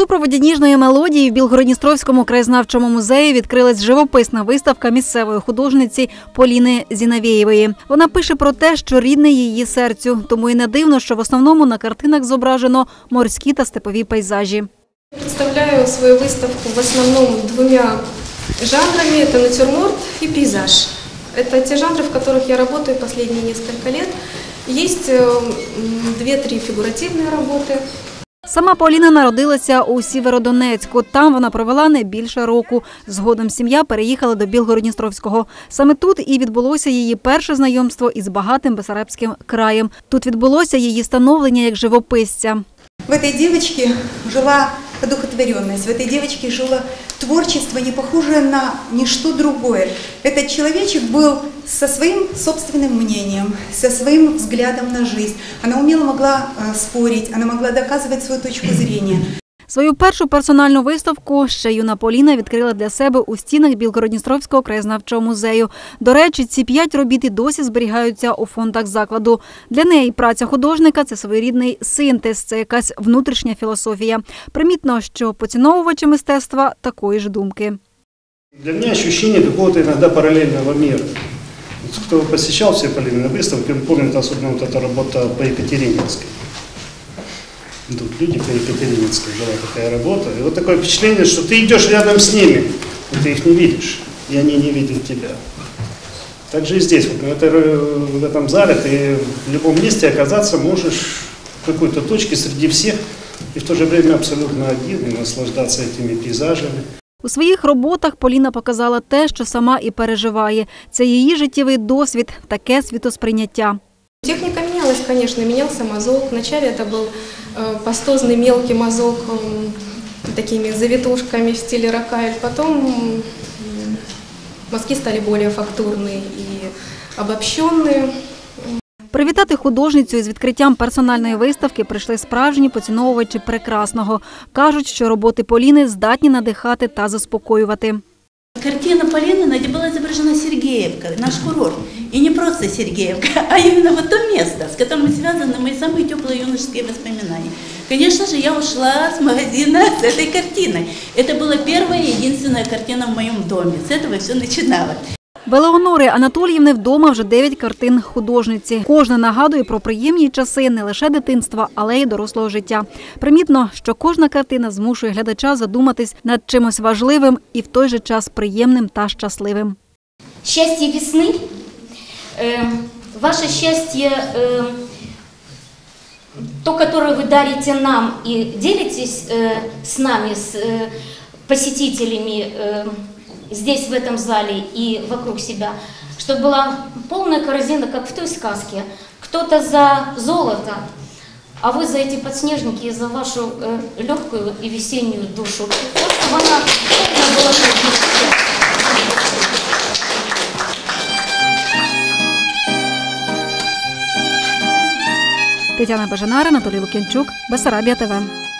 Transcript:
У супроводі ніжної мелодії в Білгород-Дністровському краєзнавчому музеї відкрилась живописна виставка місцевої художниці Поліни Зінавєєвої. Вона пише про те, що рідне її серцю, тому і не дивно, що в основному на картинах зображено морські та степові пейзажі. Представляю свою выставку в основном двумя жанрами – это натюрморт и пейзаж. Это те жанры, в которых я работаю последние несколько лет. Есть 2-3 фигуративные работы. Сама Поліна народилася у Сєвєродонецьку. Там вона провела не більше року. Згодом сім'я переїхала до Білгород-Дністровського. Саме тут і відбулося її перше знайомство із багатим Бессарабським краєм. Тут відбулося її становлення як живописця. В этой девочке жила одухотворенность, в этой девочке жило творчество, не похожее на ничто другое. Этот человечек был со своим собственным мнением, со своим взглядом на жизнь. Она умело могла спорить, она могла доказывать свою точку зрения. Свою першу персональну виставку ще юна Поліна відкрила для себе у стінах Білгород-Дністровського краєзнавчого музею. До речі, ці 5 робіт і досі зберігаються у фондах закладу. Для неї праця художника – це своєрідний синтез, це якась внутрішня філософія. Примітно, що поціновувачі мистецтва такої ж думки. Для меня ощущение какого-то иногда параллельного мира. Кто посещал все Полины выставки, он помнит особенно вот эта работа по Екатерининской. Тут люди по Екатерининской была такая работа. И вот такое впечатление, что ты идешь рядом с ними, но ты их не видишь, и они не видят тебя. Так же и здесь, вот в этом зале ты в любом месте оказаться можешь в какой-то точке среди всех, и в то же время абсолютно один, и наслаждаться этими пейзажами. У своїх роботах Поліна показала те, що сама і переживає. Це її життєвий досвід, таке світосприйняття. Техника менялась, конечно, менялся мазок. Вначале это был пастозный мелкий мазок такими завитушками в стиле роккаэль. Потом мазки стали более фактурные и обобщенные. Привітати художницю із відкриттям персональної виставки прийшли справжні поціновувачі прекрасного. Кажуть, що роботи Поліни здатні надихати та заспокоювати. Картина Полины, где была изображена Сергеевка, наш курорт. И не просто Сергеевка, а именно вот то место, с которым связаны мои самые теплые юношеские воспоминания. Конечно же, я ушла с магазина с этой картиной. Это была первая и единственная картина в моем доме. С этого все начиналось. В Елеонори Анатоліївни вдома вже 9 картин художниці. Кожна нагадує про приємні часи не лише дитинства, але й дорослого життя. Примітно, що кожна картина змушує глядача задуматись над чимось важливим і в той же час приємним та щасливим. Счастье весны, ваше счастье, то, которое вы дарите нам и делитесь с нами, с посетителями здесь, в этом зале и вокруг себя, чтобы была полная корзина, как в той сказке. Кто-то за золото, а вы за эти подснежники и за вашу легкую и весеннюю душу. Чтобы она полна была как Тетяна Бажанара, Анатолій Лук'янчук, Бессарабія ТВ.